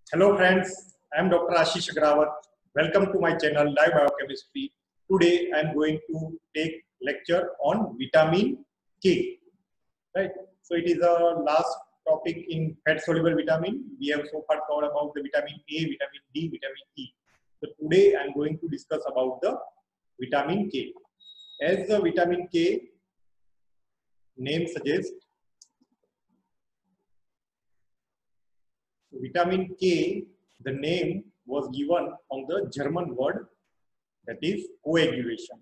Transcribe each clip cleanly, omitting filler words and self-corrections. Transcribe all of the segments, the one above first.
Hello friends, I am Dr. Ashish Agrawat. Welcome to my channel Live Biochemistry. Today I am going to take lecture on vitamin K. Right. So it is a last topic in fat soluble vitamin. We have so far covered about the vitamin A, vitamin D, vitamin E. So today I am going to discuss about the vitamin K. As the vitamin K name suggests, vitamin K, the name was given from the German word that is coagulation.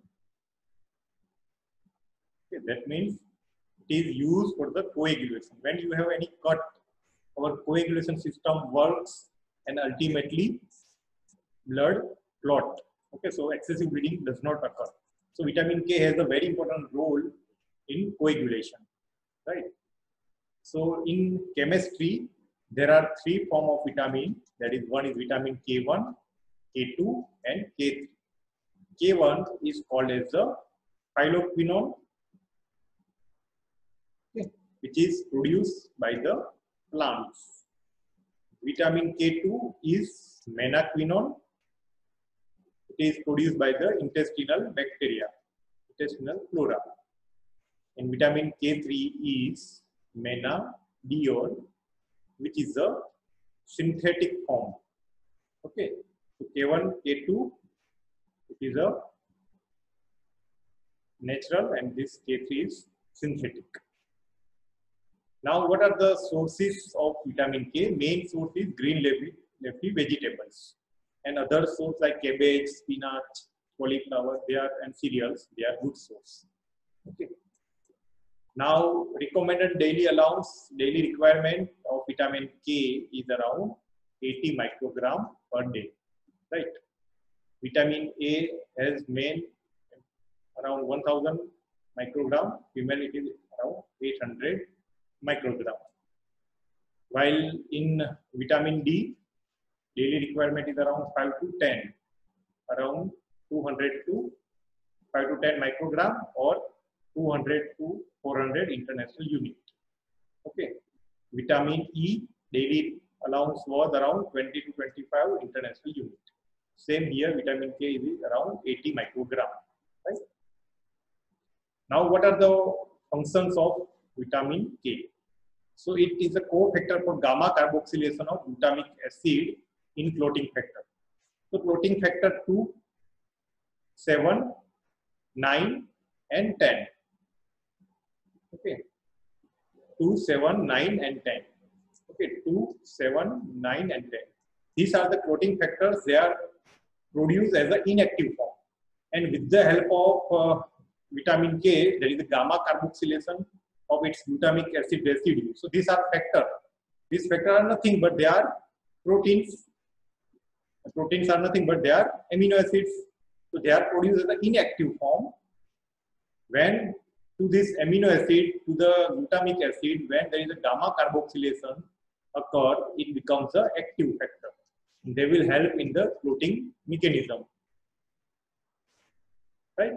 Okay, that means it is used for the coagulation. When you have any cut, our coagulation system works and ultimately blood clot. Okay, so excessive bleeding does not occur. So vitamin K has a very important role in coagulation, right? So in chemistry, there are three forms of vitamin. That is, one is vitamin K1, K2, and K3. K1 is called as the phylloquinone, okay, which is produced by the plants. Vitamin K2 is menaquinone. It is produced by the intestinal bacteria, intestinal flora. And vitamin K3 is menadiol, which is a synthetic form. Okay, so K1, K2, it is a natural, and this K3 is synthetic. Now, what are the sources of vitamin K? Main source is green leafy vegetables, and other sources like cabbage, spinach, cauliflower, they are, and cereals, they are good source. Okay. Now, recommended daily allowance, daily requirement of vitamin K is around 80 microgram per day, right? Vitamin A has male around 1000 microgram, female it is around 800 microgram. While in vitamin D, daily requirement is around 5 to 10, around 200 to 5 to 10 microgram or 200 to 400 international unit. Okay. Vitamin E, daily allowance was around 20 to 25 international unit. Same here, vitamin K is around 80 microgram. Right? Now, what are the functions of vitamin K? So, it is a cofactor for gamma carboxylation of glutamic acid in clotting factor. So, clotting factor 2, 7, 9, and 10. Okay, 2, 7, 9, and 10. Okay, 2, 7, 9, and 10. These are the clotting factors. They are produced as an inactive form. And with the help of vitamin K, there is a gamma carboxylation of its glutamic acid residue. So these are factors. These factors are nothing but they are proteins. The proteins are nothing but they are amino acids. So they are produced as an inactive form. When to this amino acid, to the glutamic acid, when there is a gamma carboxylation occur, it becomes an active factor. They will help in the clotting mechanism. Right?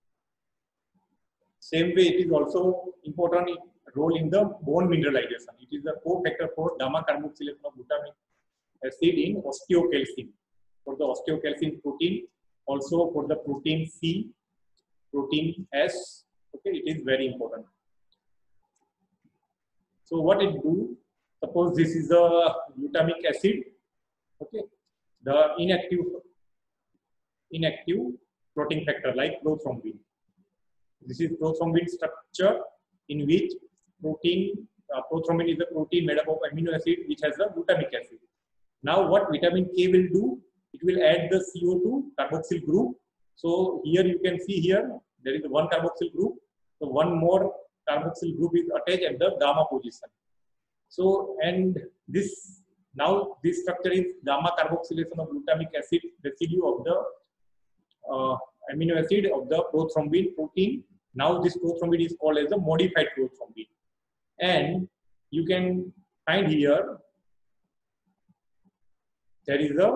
Same way, it is also important role in the bone mineralization. It is a cofactor for gamma carboxylation of glutamic acid in osteocalcin. For the osteocalcin protein, also for the protein C, protein S. Okay, it is very important. So what it do? Suppose this is a glutamic acid. Okay, the inactive clotting factor like prothrombin. This is prothrombin structure in which prothrombin is a protein made up of amino acid which has a glutamic acid. Now what vitamin K will do? It will add the CO2 carboxyl group. So here you can see here there is one carboxyl group. So one more carboxyl group is attached at the gamma position. So and this now this structure is gamma carboxylation of glutamic acid residue of the amino acid of the prothrombin protein. Now this prothrombin is called as a modified prothrombin. And you can find here there is a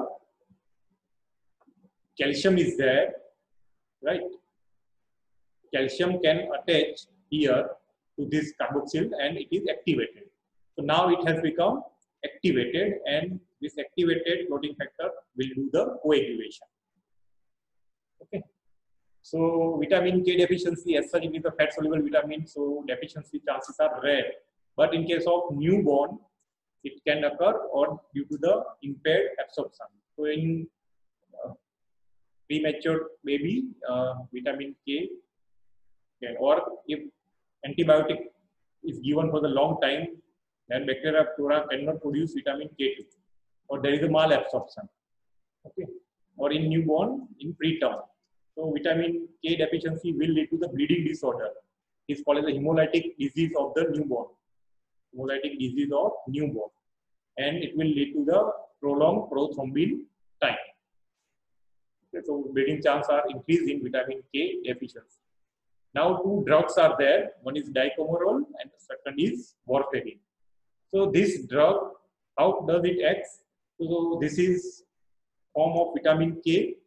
calcium is there, right? Calcium can attach here to this carboxyl and it is activated. So now it has become activated, and this activated clotting factor will do the coagulation. Okay. So vitamin K deficiency, as such, it is a fat soluble vitamin, so deficiency chances are rare. But in case of newborn, it can occur or due to the impaired absorption. So in premature baby, vitamin K, or if antibiotic is given for the long time, then bacteria flora cannot produce vitamin K2, or there is a malabsorption. Okay, or in newborn, in preterm. So vitamin K deficiency will lead to the bleeding disorder. It is called as the hemolytic disease of the newborn. Hemolytic disease of newborn, and it will lead to the prolonged prothrombin time. Okay, so bleeding chance are increased in vitamin K deficiency. Now two drugs are there. One is dicomarol and the second is warfarin. So this drug, how does it act? So this is form of vitamin K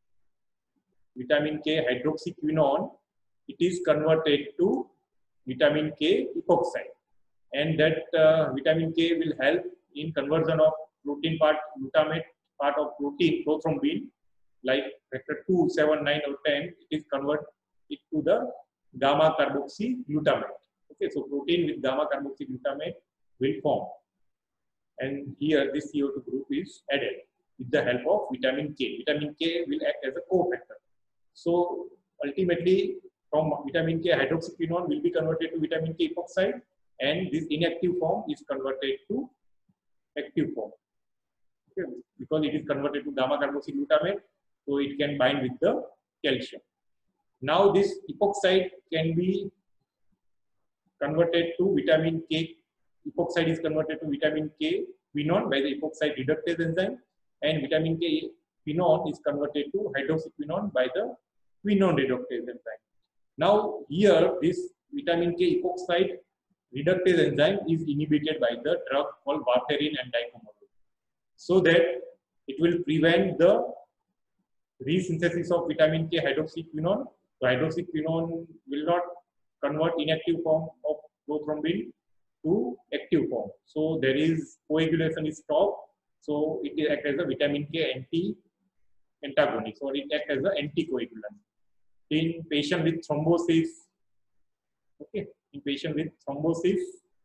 hydroxyquinone. It is converted to vitamin K epoxide, and that vitamin K will help in conversion of protein part, glutamate part of protein, prothrombin, like factor 2, 7, 9 or 10. It is converted to the gamma carboxyglutamate. Okay, so protein with gamma carboxyglutamate will form, and here this CO2 group is added with the help of vitamin K. Vitamin K will act as a cofactor. So ultimately, from vitamin K hydroxyquinone will be converted to vitamin K epoxide, and this inactive form is converted to active form. Okay, because it is converted to gamma carboxyglutamate, so it can bind with the calcium. Now this epoxide can be converted to vitamin K. Epoxide is converted to vitamin K quinone by the epoxide reductase enzyme, and vitamin K quinone is converted to hydroxyquinone by the quinone reductase enzyme. Now here this vitamin K epoxide reductase enzyme is inhibited by the drug called warfarin and dicomarol, so that it will prevent the resynthesis of vitamin K hydroxyquinone. So hydroxyquinone will not convert inactive form of prothrombin to active form. So there is coagulation is stopped. So it acts as a vitamin K antagonist, or it acts as an anticoagulant. In patient with thrombosis, okay, in patient with thrombosis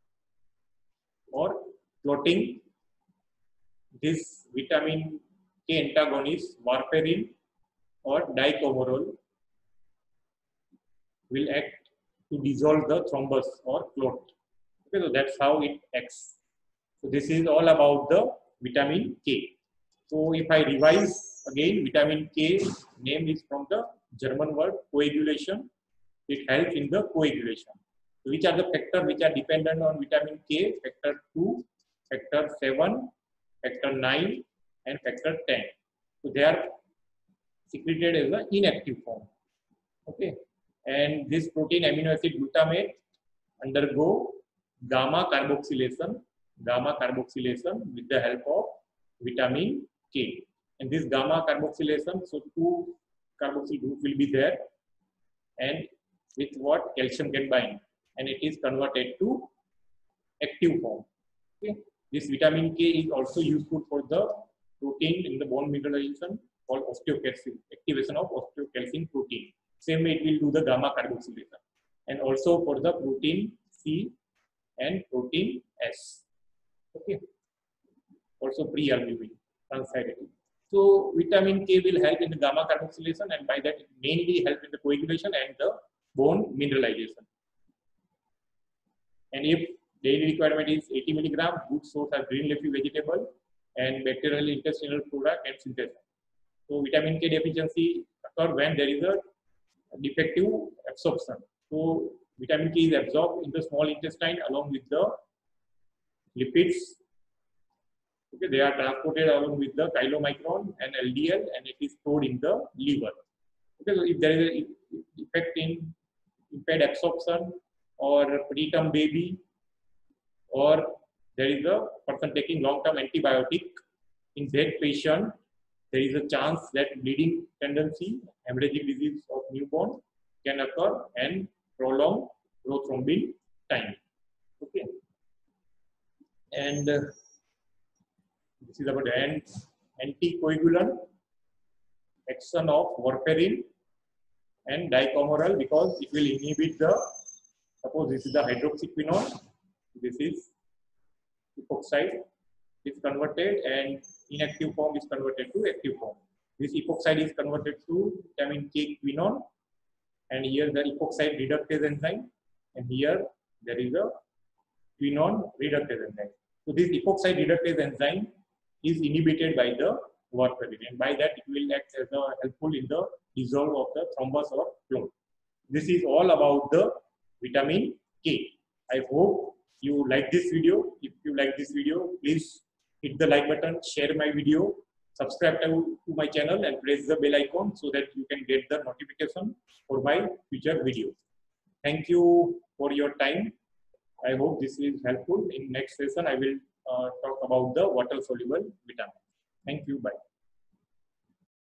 or clotting, this vitamin K antagonist, warfarin or dicomarol, will act to dissolve the thrombus or clot. Okay, so that's how it acts. So this is all about the vitamin K. So if I revise again, vitamin K name is from the German word coagulation. It helps in the coagulation. So which are the factors which are dependent on vitamin K? Factor 2, factor 7, factor 9 and factor 10. So they are secreted as an inactive form. Okay. And this protein amino acid glutamate undergo gamma carboxylation with the help of vitamin K. And this gamma carboxylation, so two carboxyl group will be there, and with what calcium can bind, and it is converted to active form. Okay. This vitamin K is also useful for the protein in the bone mineralization called osteocalcin, activation of osteocalcin protein. Same way it will do the gamma carboxylation, and also for the protein C and protein S. Okay. Also pre-albumin, transthyretin. So vitamin K will help in the gamma carboxylation, and by that it mainly help in the coagulation and the bone mineralization. And if daily requirement is 80 milligram, good source are green leafy vegetable and bacterial intestinal flora and synthesis. So vitamin K deficiency occurs when there is a defective absorption. So vitamin K is absorbed in the small intestine along with the lipids. Okay, they are transported along with the chylomicron and LDL, and it is stored in the liver. Okay, so if there is a defect in impaired absorption or preterm baby, or there is a person taking long-term antibiotic, in that patient, there is a chance that bleeding tendency, hemorrhagic disease of newborn can occur and prolong prothrombin time. Okay, and This is about the anticoagulant action of warfarin and dicomoral, because it will inhibit the, suppose this is the hydroxyquinone, this is epoxide, is converted and inactive form is converted to active form. This epoxide is converted to vitamin K quinone, and here the epoxide reductase enzyme, and here there is a quinone reductase enzyme. So this epoxide reductase enzyme is inhibited by the warfarin, and by that it will act as a helpful in the dissolve of the thrombus or clot. This is all about the vitamin K. I hope you like this video. If you like this video, please hit the like button, share my video, subscribe to my channel and press the bell icon so that you can get the notification for my future videos. Thank you for your time. I hope this is helpful. In next session, I will talk about the water soluble vitamin. Thank you. Bye.